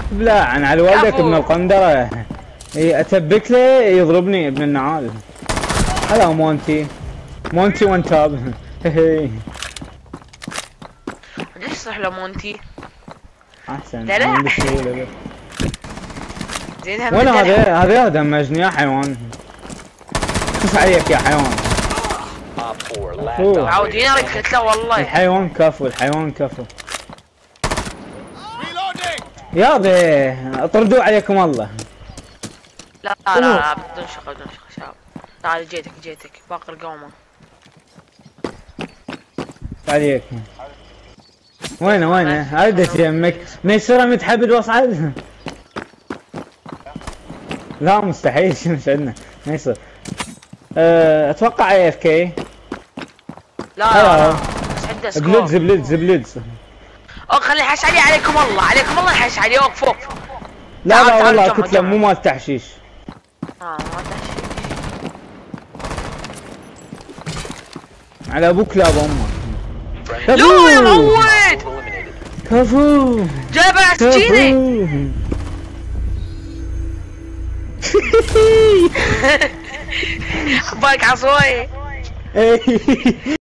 بلعن على والدك ابن القندرة. اي اتبك له يضربني ابن النعال. هلا مونتي وان تاب. ليش صح له مونتي؟ احسن. لا لا. زين هم وانا هذا دمجني يا حيوان. خش عليك يا حيوان. عاودين عليك قتله والله. الحيوان كفو. يابا اطردوا عليكم الله. لا بدون شغل شباب. تعال جيتك باقر قومه. عليك. وينه عدت يمك ميسره متحبد واصعد. لا مستحيل مش عندنا ميسر. اتوقع اي اف كي. لا بس عنده سكور. بلدز خلي يحش عليكم الله يحش عليه. فوق. لا والله كتله مو مال تحشيش. ما تحشيش على ابوك لا بامك. لا يا موت كفو جايب على سكينه. بالك عصوي.